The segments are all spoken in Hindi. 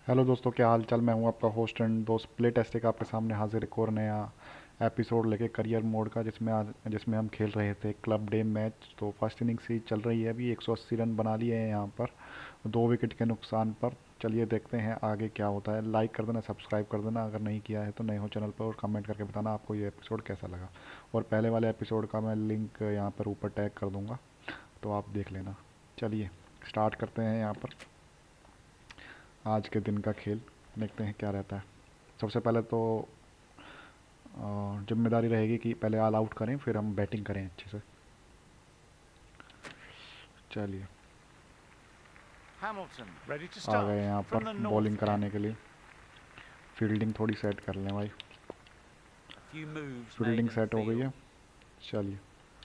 हेलो दोस्तों, क्या हाल चाल। मैं हूं आपका होस्ट एंड दोस्त प्ले टेस्ट का आपके सामने हाजिर एक और नया एपिसोड लेके करियर मोड का, जिसमें हम खेल रहे थे क्लब डे मैच। तो फर्स्ट इनिंग्स ही चल रही है, अभी 180 रन बना लिए हैं यहाँ पर 2 विकेट के नुकसान पर। चलिए देखते हैं आगे क्या होता है। लाइक कर देना, सब्सक्राइब कर देना अगर नहीं किया है तो, नए हो चैनल पर, और कमेंट करके बताना आपको ये एपिसोड कैसा लगा। और पहले वाले एपिसोड का मैं लिंक यहाँ पर ऊपर टैग कर दूँगा, तो आप देख लेना। चलिए स्टार्ट करते हैं यहाँ पर आज के दिन का खेल। देखते हैं क्या रहता है। सबसे पहले तो जिम्मेदारी रहेगी कि पहले ऑल आउट करें, फिर हम बैटिंग करें अच्छे से। चलिए Hamilton ready to आ गए start यहाँ from पर the बॉलिंग north कराने end. के लिए। फील्डिंग थोड़ी सेट कर लें भाई। A few moves made fielding in the set हो गई field. है। चलिए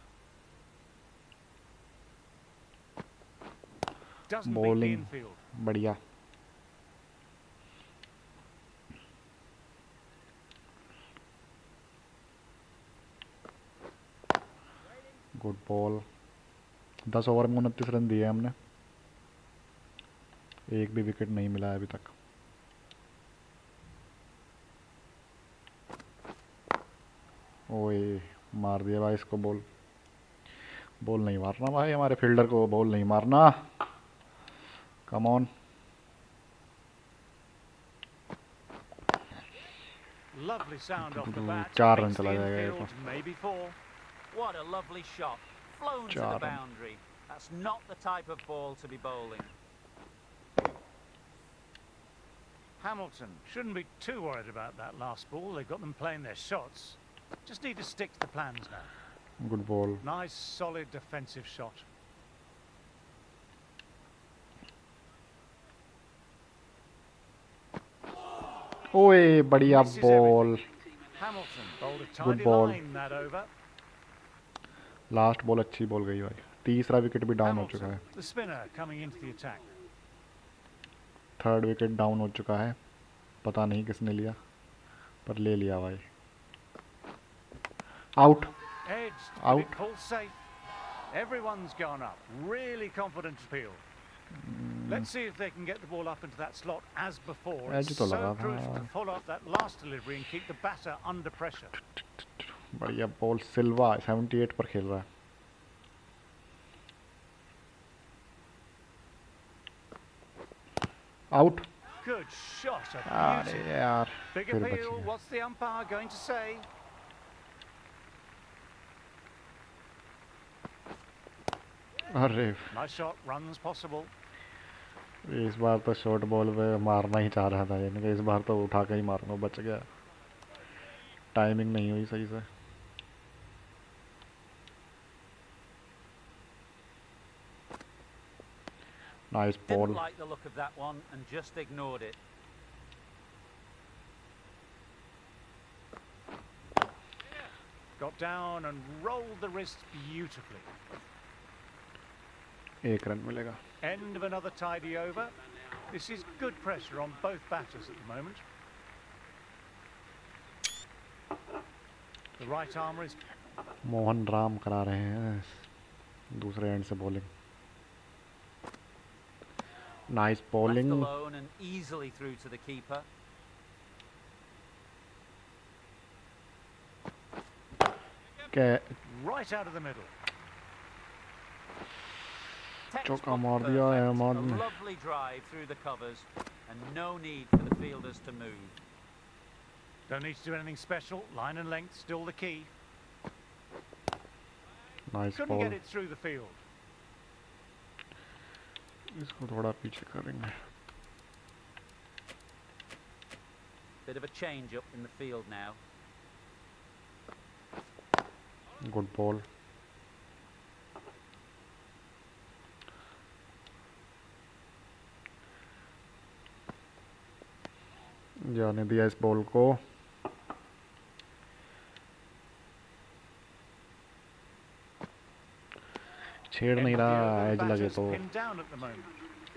Doesn't beat the bowling infield. बढ़िया। Good ball. 10 ओवर में 29 रन दिए हमने, एक भी विकेट नहीं मिला है अभी तक। ओए मार दिया भाई इसको। बॉल बॉल नहीं मारना भाई, हमारे फील्डर को बॉल नहीं मारना। Come on. Lovely sound off the bat. 4 run Beats the चला जाएगा ये तो। infield, maybe 4. What a lovely shot. Flown to the 4 run. boundary. That's not the type of ball to be bowling. Hamilton shouldn't be too worried about that last ball. They've got them playing their shots. Just need to stick to the plans now. Good ball. Nice, solid defensive shot. ओए बढ़िया Misses ball. everything. Hamilton bowled a good tidy ball. line that over. Last ball अच्छी बॉल गई भाई। तीसरा विकेट भी डाउन हो चुका Hamilton, है। the spinner, coming into the attack. Third wicket down हो चुका है। पता नहीं किसने लिया, पर ले लिया भाई। Out. Edged, but it out. pulls safe. Everyone's gone up. Really confident appeal. Let's see if they can get the ball up into that slot as before. It's as तो so लगा crucial to था। follow up that last delivery and keep the batter under pressure. बढ़िया बॉल। सिल्वा 78 पर खेल रहा है। आउट। Good shot, a अरे beauty. यार Big फिर बच appeal. गया। What's the umpire going to say? अरे Nice shot, runs possible. इस बार तो शॉर्ट बॉल पे मारना ही चाह रहा था, यानी कि इस बार तो उठा के ही मारूंगा। बच गया, टाइमिंग नहीं हुई सही से। Nice Didn't ball. like the look of that one and just ignored it. Got down and rolled the wrist beautifully. 1 run मिलेगा। End of another tidy over. This is good pressure on both batters at the moment. The right armour is Mohan Ram करा रहे हैं दूसरे एंड से bowling. Nice left bowling. alone and easily through to the keeper. Right out of the middle. चौका Textbook मार दिया perfect. अहमद A ने। lovely drive through the covers and no need for the fielders to move. Don't need to do anything special. Line and length still the key. Nice Couldn't ball. get it through the field. इसको थोड़ा पीछे करेंगे। Bit of a change up in the field now. Good ball. जाने दिया इस बॉल को। छेड़ End नहीं of the रहा, over, the एज लगे batter's तो। pinned down at the moment.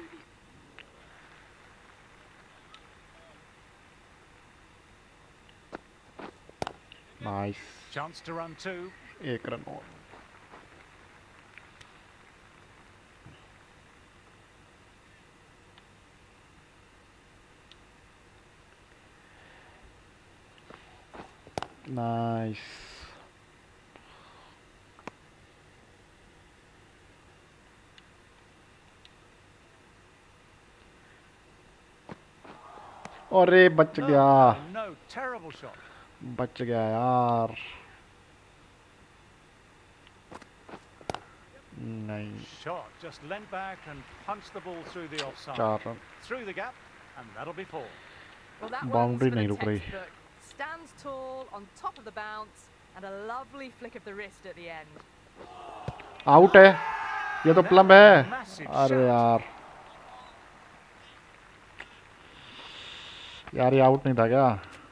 Nice. Chance to run two. 1 run और। नाइस। अरे बच गया, बच गया यार। नहीं, Shot just leant back and punched the ball through the offside. 4 run. Through the gap, and that'll be 4. Well, that one's boundary for नहीं the रुक रही। textbook. Stands tall on top of the bounce and a lovely flick of the wrist at the end. Out है, ये तो प्लम है। Massive अरे shot. यार, यार ये आउट नहीं था क्या?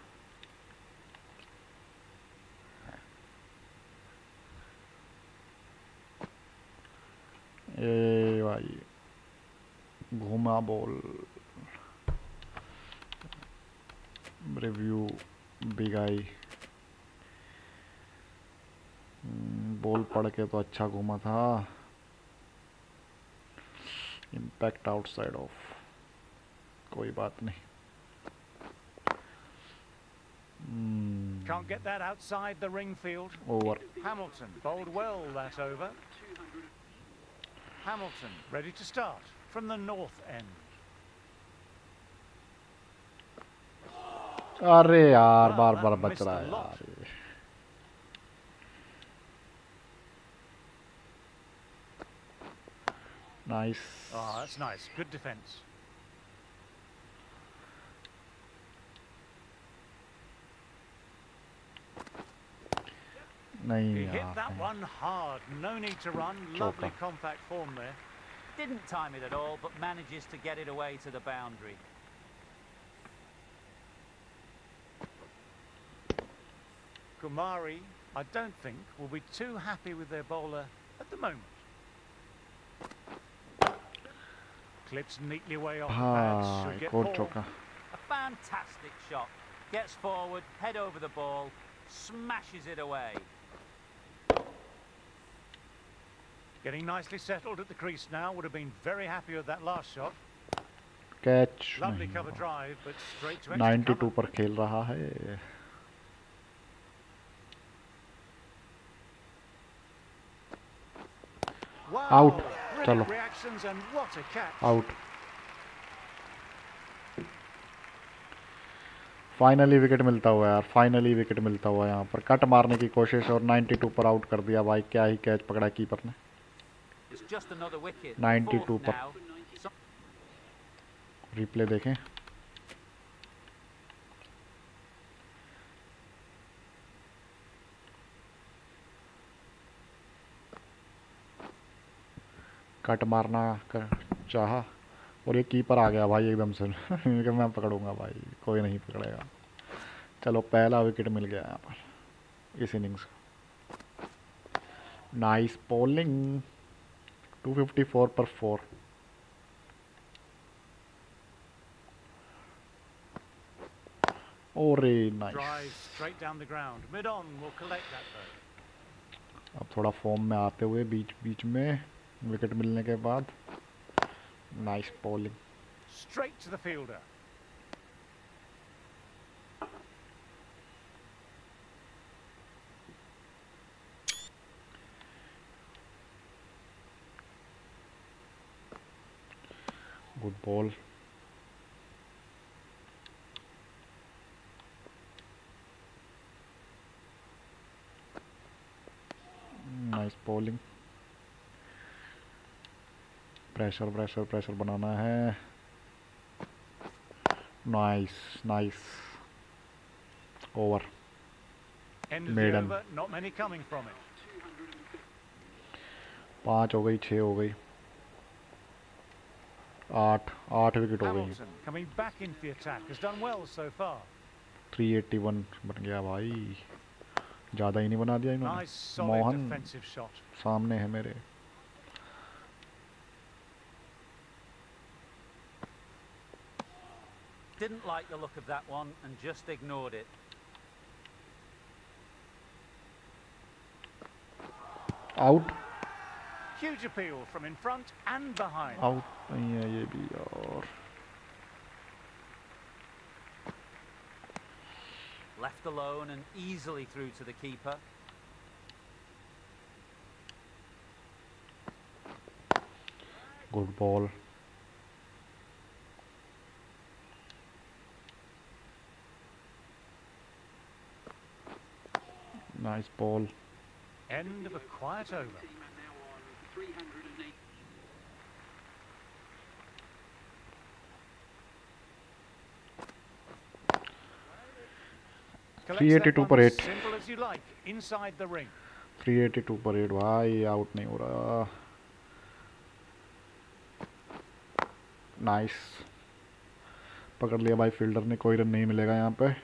ए भाई, घुमा बॉल। रिव्यू बिग आई। बॉल पड़ के तो अच्छा घुमा था। इम्पैक्ट आउटसाइड ऑफ, कोई बात नहीं। Can't get that outside the ring field. Over. Hamilton bowled well that over. Hamilton ready to start from the north end. अरे यार, Well, बार that बार बच missed रहा a है lot. यार ये। Nice. Oh, that's nice. Good defence. नहीं He hit यार, that नहीं। one hard. No need to run. Lovely compact form there. Didn't time it at all, but manages to get it away to the boundary. Kumari, I don't think, will be too happy with their bowler at the moment. Clips neatly away off the pads. Should भाई get कोट 4. चौका। A fantastic shot. Gets forward, head over the ball, smashes it away. Getting nicely settled at the crease now. Would have been very happy with that last shot. Catch Lovely नहीं cover हुआ। drive, but straight to extra 92 cover. पर खेल रहा है। Wow, Out. brilliant चलो। reactions and what a catch. Out. Finally wicket मिलता हुआ यार, फाइनली विकेट मिलता हुआ। यहाँ पर कट मारने की कोशिश और 92 पर आउट कर दिया भाई। क्या ही कैच पकड़ा कीपर ने। It's just another wicket. 92 Fourth पर। now. रिप्ले देखें। कट मारना चाहा और ये कीपर आ गया भाई एकदम से। कि मैं पकड़ूंगा भाई, कोई नहीं पकड़ेगा। चलो पहला विकेट मिल गया यहाँ पर इस इनिंग्स का। Nice bowling. 254 पर 4। ओरे Drive nice. straight down the ground. Mid on will collect that though. अब थोड़ा फॉर्म में आते हुए बीच बीच में विकेट मिलने के बाद। Nice bowling. Straight to the fielder. Good ball. Nice bowling. Pressure pressure pressure बनाना है। Nice nice. Over. End of the Maiden. over. Not many coming from it. 5 हो गई, 6 हो गई, 8 विकेट हो गई। Hamilton coming back into the attack has done well so far. 381 बन गया भाई। ज़्यादा ही नहीं बना दिया इन्होंने। Nice solid Mohan defensive shot. सामने है मेरे। Didn't like the look of that one and just ignored it. Out. Huge appeal from in front and behind. Out नहीं है ये भी। और Left alone and easily through to the keeper. Good ball. Nice ball. End of a quiet over. Collects that 382 one per as 8. simple as you like, inside the ring. 382 पर 8 भाई, आउट नहीं हो रहा. नाइस, पकड़ लिया भाई फील्डर ने. कोई रन नहीं मिलेगा यहाँ पे.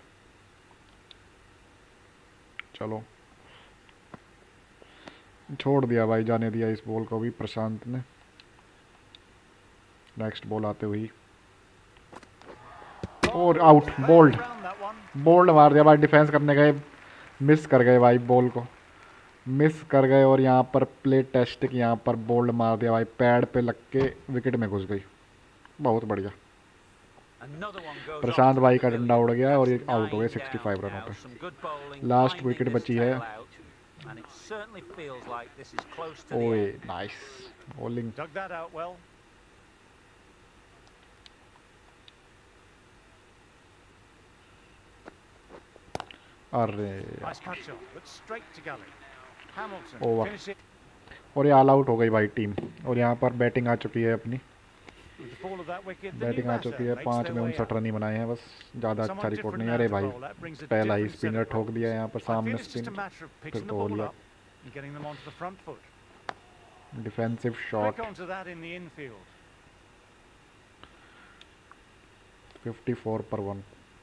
चलो, छोड़ दिया भाई, जाने दिया इस बॉल को भी प्रशांत ने. नेक्स्ट बॉल आते हुई और आउट. बोल्ड, बोल्ड मार दिया भाई. डिफेंस करने गए, मिस कर गए भाई, बॉल को मिस कर गए. और यहाँ पर प्ले टेस्ट की यहाँ पर बोल्ड मार दिया भाई, पैड पे लग के विकेट में घुस गई. बहुत बढ़िया. प्रशांत भाई का डंडा उड़ गया और ये आउट हो गए 65 रनों पे. लास्ट विकेट बची है. ओए नाइस बॉलिंग. अरे ओवर. और ये ऑल आउट हो गई भाई टीम. और यहाँ पर बैटिंग आ चुकी है अपनी. बैटिंग आ चुकी है. 5 में 59 रन ही बनाए हैं बस. ज़्यादा अच्छा रिकॉर्ड नहीं. अरे भाई, पहला ही स्पिनर ठोक दिया यहाँ पर सामने स्पिन. फिर तो हो लिया. Defensive shot. 54 पर 1.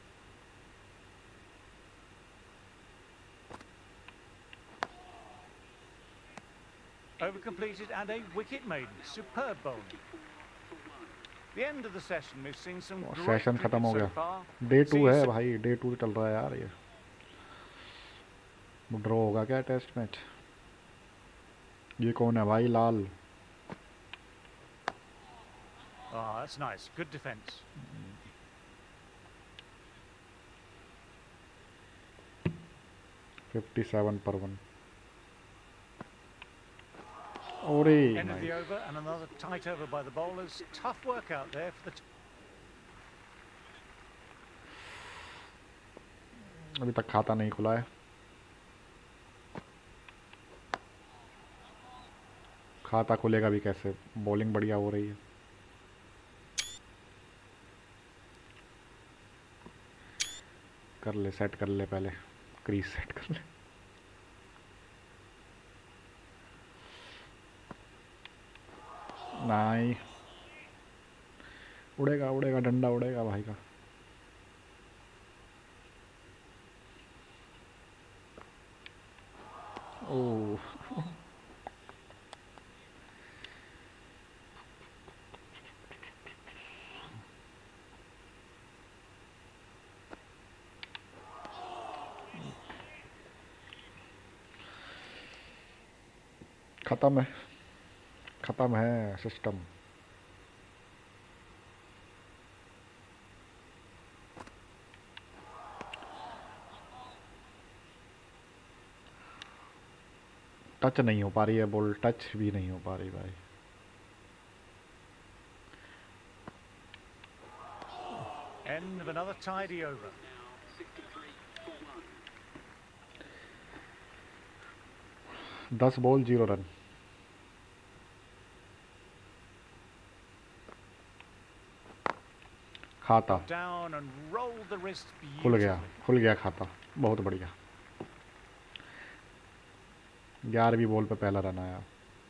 Over completed and a wicket maiden. Superb bowling. The end of the session, we've seen some great session खत्म हो cricket so गया. far. डे 2 है भाई, डे 2 चल रहा है यार. ये ड्रॉ होगा क्या टेस्ट मैच? ये कौन है भाई? लाल. Oh, that's nice. Good defence. $57 per 1. और End of the over and another tight over by the bowlers. Tough work out there for the. अभी तक खाता नहीं खुला है. खाता खुलेगा भी कैसे? बॉलिंग बढ़िया हो रही है. कर ले, सेट कर ले, पहले क्रीज सेट कर ले. नहीं, उड़ेगा उड़ेगा, डंडा उड़ेगा भाई का. ओह खत्म है, खत्म है सिस्टम. टच नहीं हो पा रही है बॉल. टच भी नहीं हो पा रही भाई. End of another tidy over. दस बॉल 0 रन. खाता Down and rolled the wrist खुल गया, beautifully. खुल गया खाता. बहुत बढ़िया. 11वीं बॉल पे पहला रन आया.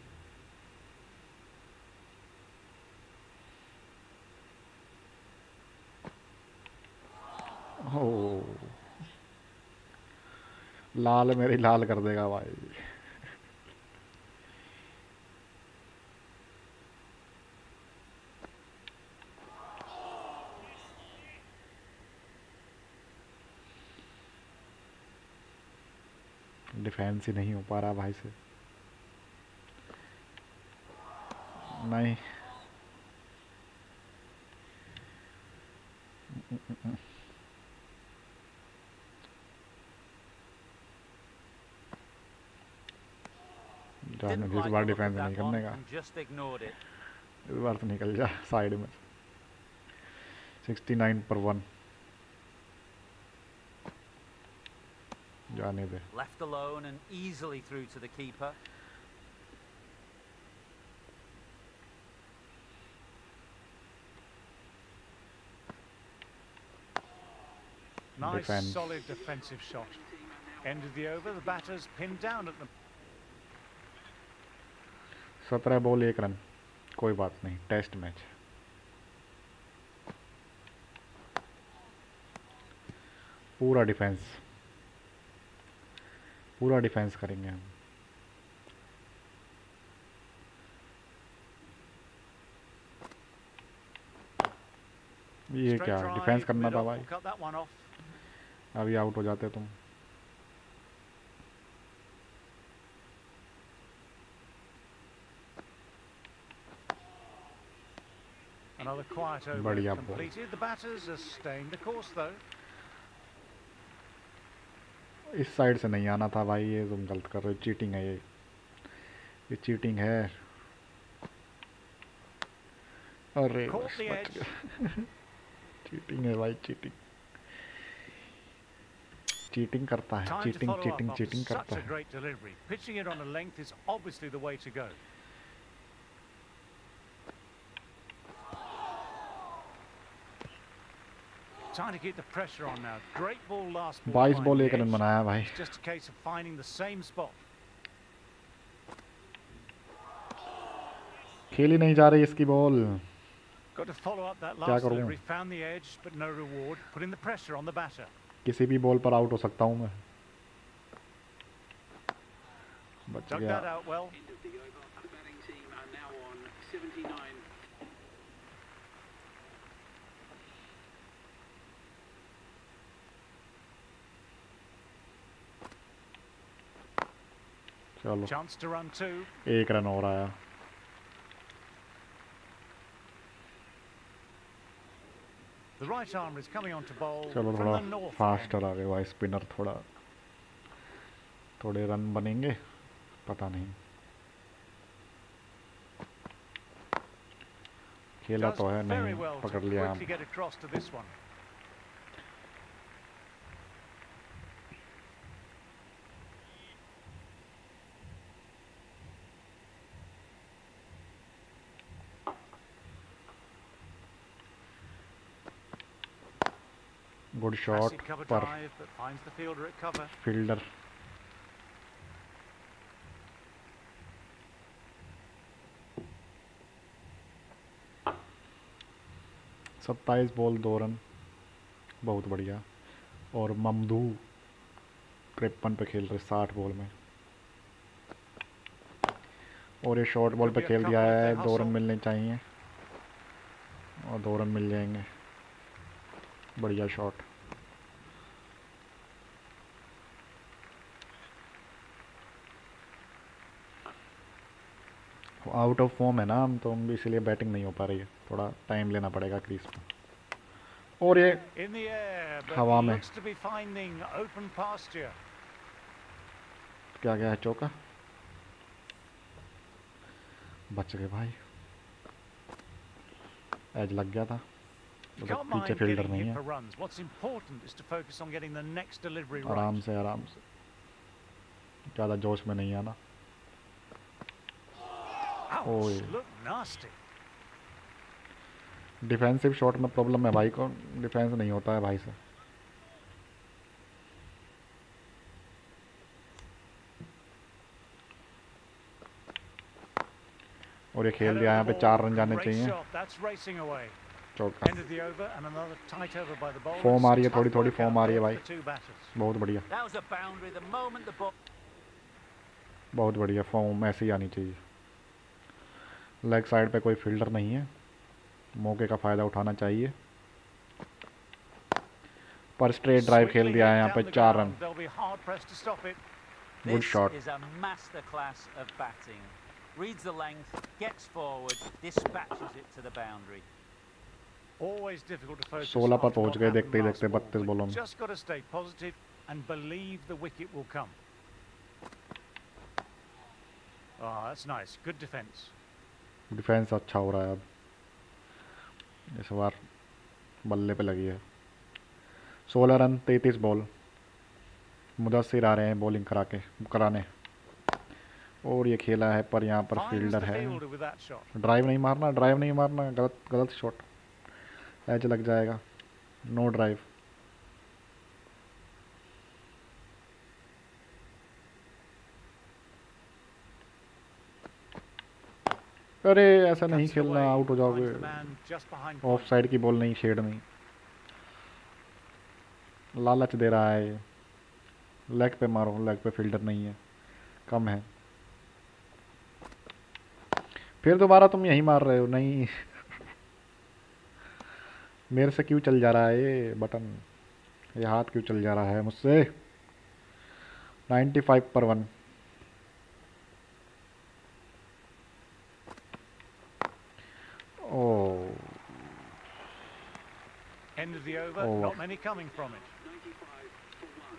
ओ लाल मेरी लाल कर देगा भाई. डिफेंस ही नहीं हो पा रहा भाई से. नहीं, जाने Didn't इस like बार the look of डिफेंस नहीं that one करने का, and just ignored it. इस बार तो निकल जा साइड में। 69 पर 1 जाने दे। Left alone and easily through to the keeper. Nice, Defense. solid defensive shot. End of the over, the batter's pinned down at the... 17 ball 1 run, कोई बात नहीं, टेस्ट मैच। पूरा डिफेंस करेंगे हम। ये क्या डिफेंस करना था भाई, Cut that one off. अभी आउट हो जाते तुम। Another quiet over बढ़िया ball. completed. The batters are staying the course though. इस साइड से नहीं आना था भाई, ये तुम गलत कर रहे हो, चीटिंग है ये चीटिंग है। अरे Caught बस the बच edge. गया। चीटिंग है भाई, चीटिंग करता है, Time to follow up after cheating such करता a है। great delivery. Pitching it on a length is obviously the way to go. Trying to keep the pressure on now. Great ball last ball. 22 ball finding 1 the run edge. बनाया भाई। It's just a case of finding the same spot. खेली नहीं जा रही इसकी ball. Got to follow up that क्या last करूं? delivery. Found the edge, but no reward. Putting the pressure on the batter. किसी भी बॉल पर आउट हो सकता हूँ मैं। बच Dug गया। that out well. End of the over. The batting team are now on 79. चलो Chance to run two. 1 run हो रहा है। The right arm is coming on to bowl चलो from थोड़ा the north. फास्टर आ गए भाई स्पिनर, थोड़े रन बनेंगे, पता नहीं। खेला Does तो है very नहीं, well to पकड़ लिया quickly हम। get across to this one. Good shot Classic cover पर drive, but finds the fielder at cover. Fielder. सत्ताईस बॉल 2 रन, बहुत बढ़िया। और ममदू 53 पे खेल रहे 60 बॉल में, और ये शॉर्ट बॉल पे खेल दिया है। 2 रन मिलने चाहिए और 2 रन मिल जाएंगे। बढ़िया शॉट। आउट ऑफ फॉर्म है ना हम तो, इसीलिए बैटिंग नहीं हो पा रही है, थोड़ा टाइम लेना पड़ेगा क्रीज पे। और ये In the air, but हवा में looks to be finding open pasture. क्या गया है, चौका। बच गए भाई, एज लग गया था, You मतलब can't पीछे mind फील्डर getting नहीं hit है। for runs. What's important is to focus on getting the next delivery आराम right. से ज़्यादा जोश में नहीं आना। Ouch, ओए। look nasty. डिफेंसिव शॉट में प्रॉब्लम है भाई को, डिफेंस नहीं होता है भाई से। और ये खेल Head दिया, यहाँ over पे the 4 ball, रन जाने great चाहिए। shot, that's racing away. चौका। End of the over and another tight over by the bowlers. Form आ रही है, Tough थोड़ी work फॉर्म out आ रही है there भाई, for the two batters. बहुत बढ़िया, That was a boundary the moment the ball... बहुत बढ़िया। फॉर्म ऐसे ही आनी चाहिए। लेग साइड पे कोई फील्डर नहीं है, मौके का फ़ायदा उठाना चाहिए। पर स्ट्रेट ड्राइव खेल दिया है यहाँ पे, 4 run. They'll be hard pressed to stop it. Good This shot. is a masterclass of batting. Reads the length, gets forward, dispatches it to the boundary. Always difficult to focus 16 पर after पहुंच what गए happened देखते ही last देखते ball. 32 बॉलों में। Just got to stay positive and believe the wicket will come. Oh, that's nice. Good defense. Defence अच्छा हो रहा है अब, इस बार बल्ले पे लगी है। 16 रन 33 बॉल। मुदस्सिर आ रहे हैं बॉलिंग कराने। और ये खेला है पर यहाँ पर Finds फील्डर the है। fielder with that shot. Drive नहीं मारना, ड्राइव नहीं मारना, गलत गलत शॉट, एज लग जाएगा। No drive. अरे ऐसा नहीं Cuts it खेलना, away, आउट हो finds जाओगे। the man just behind off point. Side की बॉल नहीं छेड़नी। लालच दे रहा है। लेग पे मारो, लेग पे फील्डर नहीं है, कम है। फिर दोबारा तुम यही मार रहे हो। नहीं मेरे से क्यों चल जा रहा है ये बटन, ये हाथ क्यों चल जा रहा है मुझसे। 95 पर 1। ओ End of the over. Over. Not many coming from it. 95 for 1.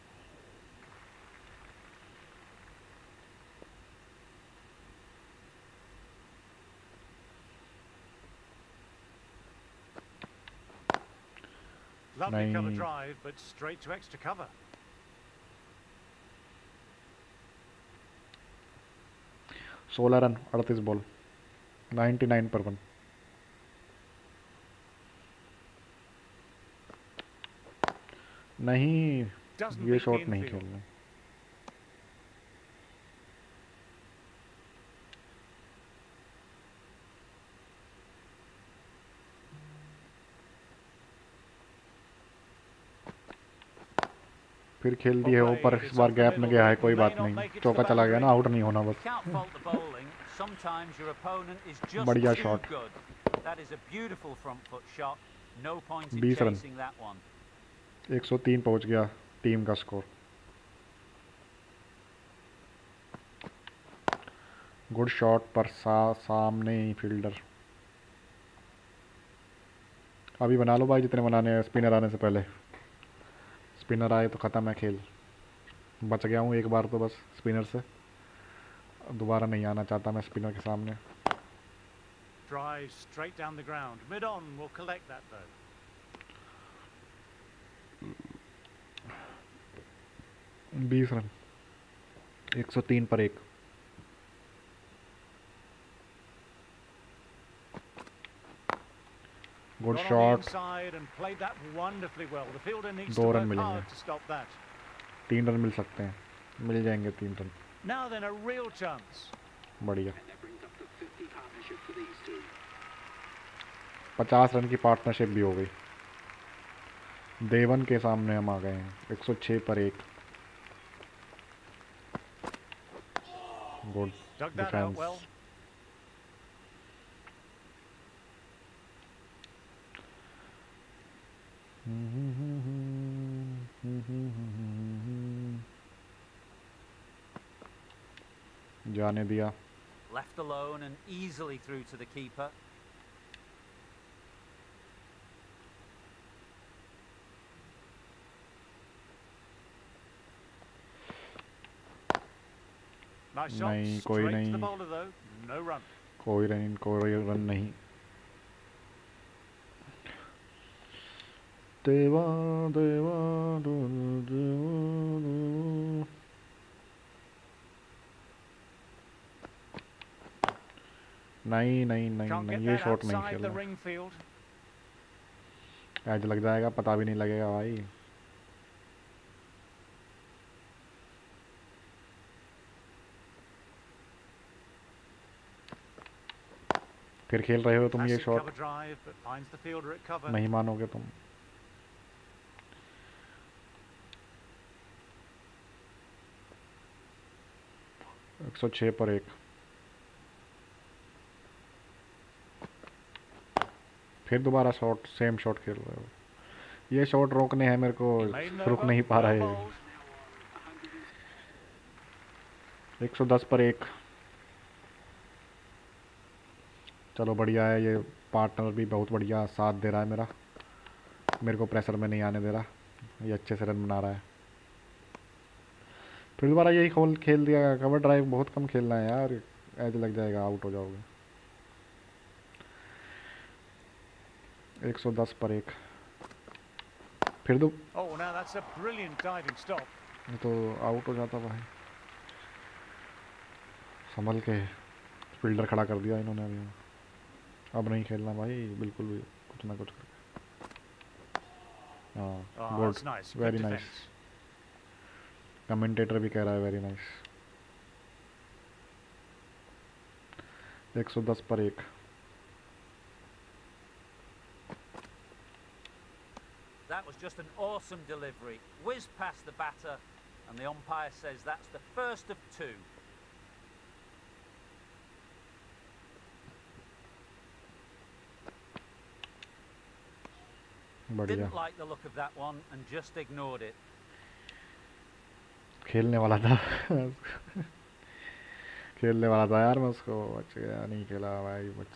Lovely cover Nice. drive, but straight to extra cover. सोलह रन 38 बॉल। 99 पर 1। नहीं, Doesn't ये beat the शॉट नहीं infield. खेलना। फिर खेल दी है ऊपर, इस बार गैप में गया है, कोई बात नहीं। चौका चला गया ना, आउट नहीं होना बस। Can't fault the bowling. Sometimes your opponent is just बढ़िया too shot. good. That is a beautiful front foot shot. No point in 20 run. chasing that one. 103 पहुंच गया टीम का स्कोर। गुड शॉट पर सामने ही फील्डर। अभी बना लो भाई जितने बनाने हैं, स्पिनर आने से पहले। स्पिनर आए तो ख़त्म है खेल। बच गया हूँ एक बार तो बस स्पिनर से, दोबारा नहीं आना चाहता मैं स्पिनर के सामने। Drive straight down the ground. Mid on will collect that though. बीस रन 103 पर 1। Good Got on the shot. inside and played that wonderfully well. The fielder needs दो to रन work मिलेंगे। hard to stop that. 3 run मिल सकते हैं, मिल जाएंगे 3 run. Now then, a real chance. बढ़िया। And that brings up to 50 partnership for these two. 50 run की पार्टनरशिप भी हो गई। देवन के सामने हम आ गए हैं। 106 पर 1। Good Dug that out defence. well. जाने दिया। Left alone and easily through to the keeper. Nice shot. नहीं, कोई Straight to नहीं। the bowler though. No run. कोई रन नहीं। देवा देवा देवा। नहीं नहीं नहीं Can't नहीं, get ये that शॉट नहीं outside the खेलना। ring field. एज लग जाएगा, पता भी नहीं लगेगा भाई। फिर खेल रहे हो तुम ये Classic shot, cover drive, but finds the fielder at cover. नहीं मानोगे तुम। एक 106 पर 1। फिर दोबारा शॉट, सेम शॉट खेल रहे हो। ये शॉट रोकने हैं मेरे को, Made an रुक over, नहीं पा well रहे। bowled. 110 पर 1। चलो बढ़िया है, ये पार्टनर भी बहुत बढ़िया साथ दे रहा है मेरा, मेरे को प्रेशर में नहीं आने दे रहा। ये अच्छे से रन बना रहा है। फिर दोबारा यही खेल दिया। कवर ड्राइव बहुत कम खेलना है यार, एज लग जाएगा, आउट हो जाओगे। 110 पर एक। फिर दो। Oh, now that's a brilliant diving stop. ये तो आउट हो जाता भाई। संभल के फील्डर खड़ा कर दिया इन्होंने अभी। अब नहीं खेलना भाई बिल्कुल भी, कुछ ना कुछ करके। हाँ good, That's nice. Good very nice. defense. Commentator भी कह रहा है वेरी नाइस। 110 पर एक। That was just an awesome delivery. Whizzed past the batter, and the umpire says that's the first of two. बढ़िया। Didn't like the look of that one and just ignored it. खेलने वाला था खेलने वाला था यार, मैं उसको बच गया, नहीं खेला भाई बच।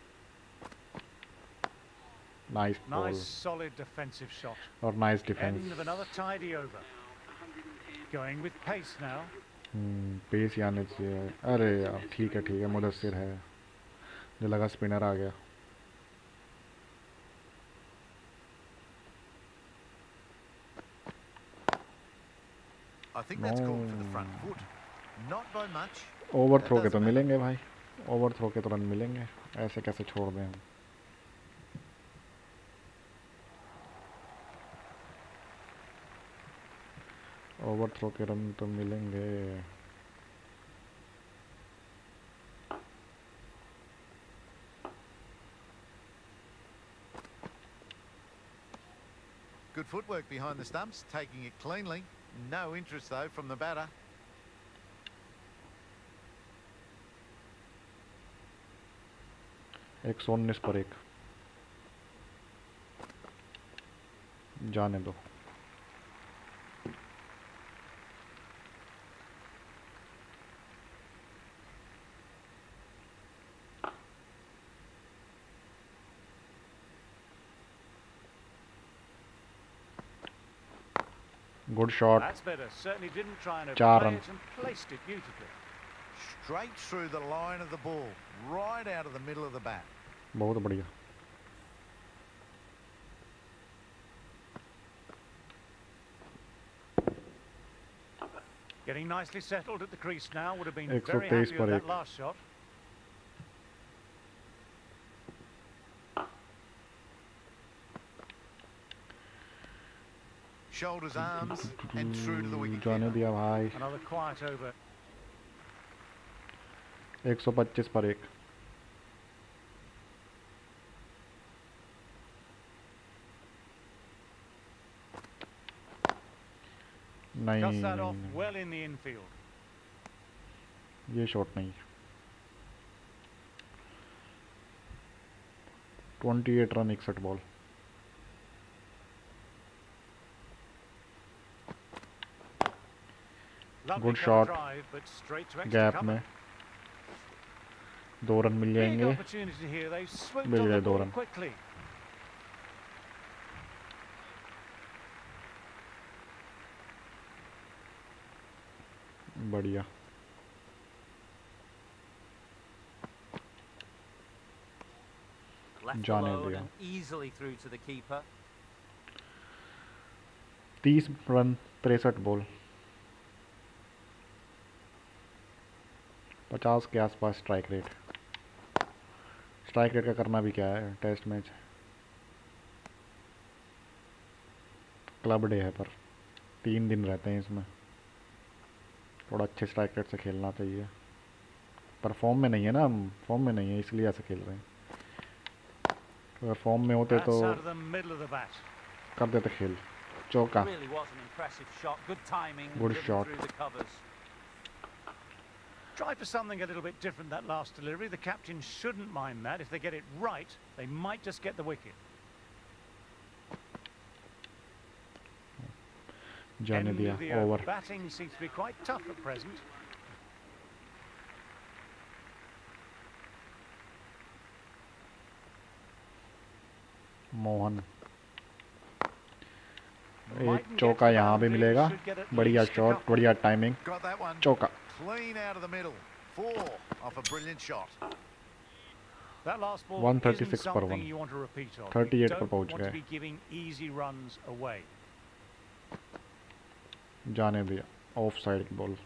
Nice ball Nice, solid defensive shot. और nice End defence. of another tidy over. Going with pace now. Pace ही आने चाहिए। अरे यार ठीक है मुदस्सिर है, जो लगा स्पिनर आ गया। I think that's called for the front foot. Not by much. Over That throw के तो doesn't मिलेंगे भाई, ओवर थ्रो के तो रन मिलेंगे, ऐसे कैसे छोड़ दें हम। ओवर थ्रो के रन तो मिलेंगे। Good footwork behind the stumps, taking it cleanly. No interest though from the batter. एक 119 पर एक। जाने दो। Good shot. That's better. Certainly didn't try and चार overplay run. it and placed it beautifully. Straight through the line of the ball, right out of the middle of the bat. बहुत बढ़िया। Getting nicely settled at the crease now. Would have been 123 very happy पर with that एक। last shot. Shoulders, arms, and through to the wicket. जाने दिया भाई। Another quiet over. 125 पर एक। Cuts that off नहीं, well in the infield. ये शॉट नहीं। 28 run 61 ball. Lovely Good cover shot. drive, but straight to extra gap cover. में 2 रन मिल Big जाएंगे। opportunity here. They swooped मिल on गए the 2 ball रन। quickly. बढ़िया। Left जाने alone दिया। and easily through to the keeper. 30 run 63 ball. 50 के आसपास स्ट्राइक रेट। स्ट्राइक रेट का करना भी क्या है, टेस्ट मैच क्लब डे है, पर 3 दिन रहते हैं इसमें, थोड़ा अच्छे स्ट्राइक रेट से खेलना चाहिए। पर फॉर्म में नहीं है ना हम, फॉर्म में नहीं है इसलिए ऐसे खेल रहे हैं। अगर फॉर्म में होते That's तो out of the middle of the bat. कर देते खेल। चौका। Really was an impressive shot. Good timing. Good driven shot. through the covers. Tried for something a little bit different that last delivery. The captain shouldn't mind that. If they get it right, they might just get the wicket. जाने End दिया of the over. batting seems to be quite tough at present. Mohan एक चौका यहाँ भी मिलेगा, बढ़िया शॉट, बढ़िया टाइमिंग, Got that one. चौका। Clean out of the middle. 4 off a brilliant shot. That last ball 136 isn't पर something 1, you want to repeat of. 38 You पर don't पहुंच want to गए। be giving easy runs away. जाने दिया, ऑफ साइड की ball.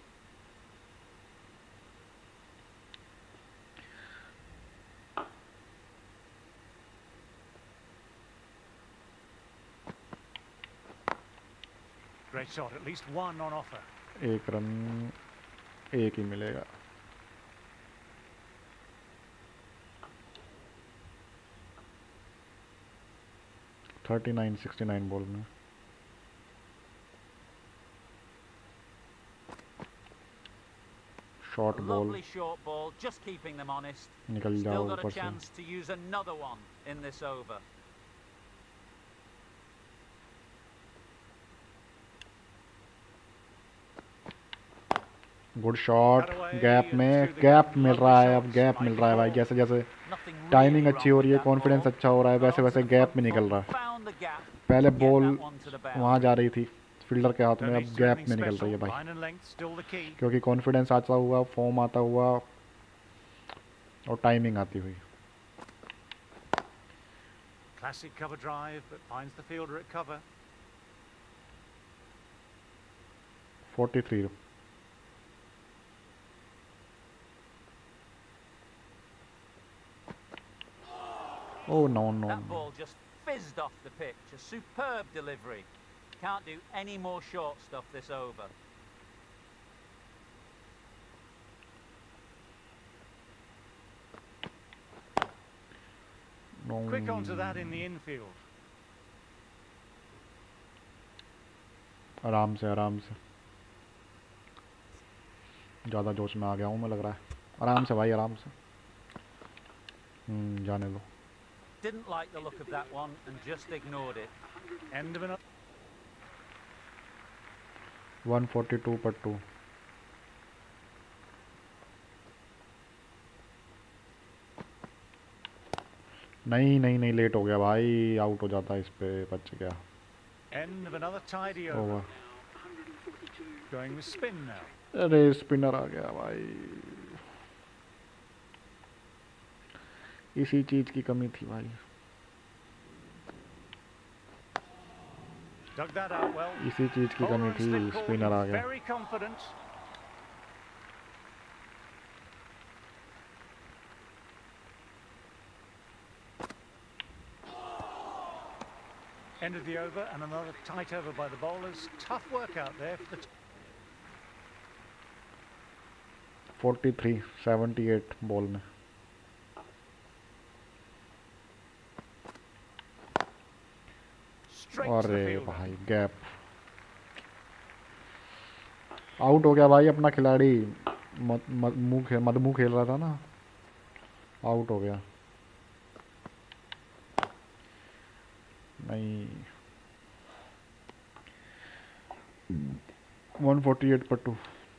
Great shot, at least one on offer. एक रन एक ही मिलेगा। थर्टी 69 बॉल में short ball, Lovely short ball, just keeping them honest. निकल जाओ Still got a ऊपर से। chance to use another one in this over. Good shot, gap में गैप मिल रहा है, अब गैप मिल रहा है भाई। जैसे जैसे Nothing टाइमिंग really अच्छी wrong हो रही है, with that कॉन्फिडेंस ball. अच्छा हो रहा है, वैसे वैसे गैप में निकल रहा है। Found the gap. पहले Get ball that one to the bound. वहाँ जा रही थी फील्डर के हाथ में, Don't अब need to do gap anything में निकल special. रही है भाई, Line and length still the key. क्योंकि कॉन्फिडेंस आता हुआ, फॉर्म आता हुआ और टाइमिंग आती हुई। Classic cover drive, but finds the fielder at cover. 43। Oh no no That no. ball just fizzed off the pitch. A superb delivery. Can't do any more short stuff this over. No. Quick onto that in the infield. आराम से आराम से, ज़्यादा जोश में आ गया हूँ मैं लग रहा है। आराम से भाई, आराम से। जाने दो। Didn't like the look of that one and just ignored it. End of an 142 पर 2। नहीं नहीं नहीं, लेट हो गया भाई, आउट हो जाता इस पे, बच गया। end of another tidy over. Over. Going with spin now. अरे स्पिनर आ गया भाई, इसी चीज की कमी थी भाई, Dug that out well. इसी चीज की कमी Bowler in थी, slip call, स्पिनर आ गया। very confident. End of the over and another tight over by the bowlers. Tough work out there for the 43 78 ball में। straight to the अरे fielder. भाई गैप, आउट हो गया भाई अपना खिलाड़ी। मदमू खेल रहा था ना, आउट हो गया। नहीं, 148 पर 2।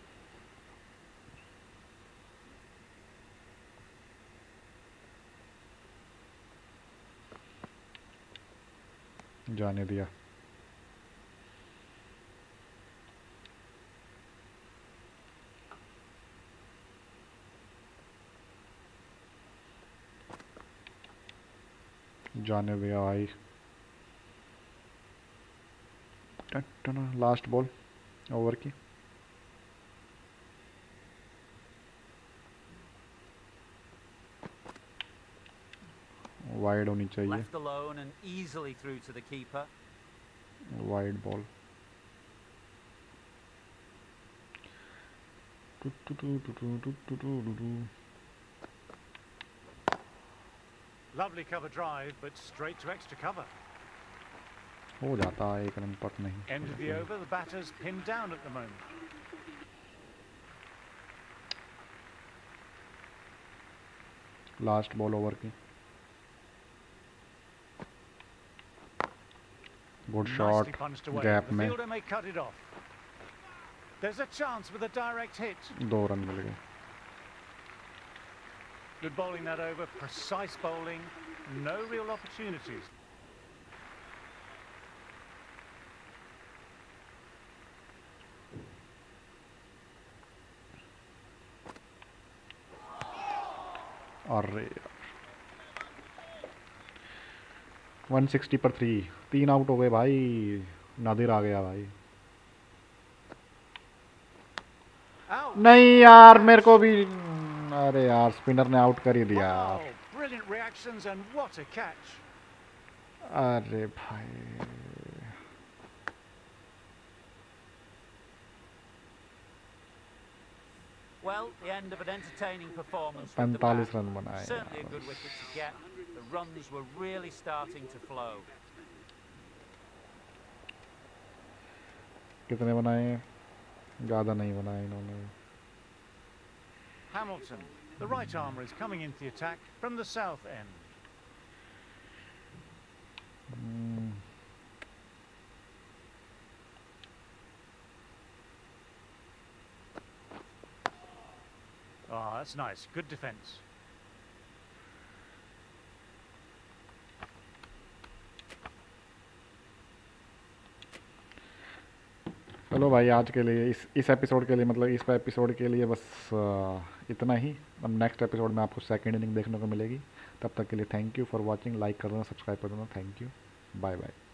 जाने दिया। जाने दिया भाई। लास्ट बॉल ओवर की। वाइड होनी चाहिए, Left alone and easily through to the keeper. Wide ball. Lovely cover drive, but straight to extra cover. हो जाता है, एक रन तक नहीं। End of the over, the batter's pinned down at the moment. Last ball over की। Good Nicely shot, punched away. Gap The में fielder may cut it off. There's a chance with a direct hit. 2 run मिल गए। Good bowling that over, precise bowling, no real opportunities. और 160 पर 3 आउट हो गए भाई। नादिर आ गया भाई। Out. नहीं यार मेरे को भी, अरे यार स्पिनर ने आउट कर ही दिया Wow, यार। brilliant reactions and what a catch. अरे भाई Well, the end of an entertaining performance from the 45 bat. Run बनाए Certainly a यार। good wicket to get. The runs were really starting to flow. कितने बनाए? ज़्यादा नहीं बनाए इन्होंने। Hamilton, the right armour, is coming into the attack from the south end. Oh, that's nice. Good defence. चलो भाई आज के लिए इस एपिसोड के लिए, मतलब इस एपिसोड के लिए बस इतना ही। अब नेक्स्ट एपिसोड में आपको सेकंड इनिंग देखने को मिलेगी। तब तक के लिए thank you for watching. Like कर देना, सब्सक्राइब कर देना। Thank you, bye bye.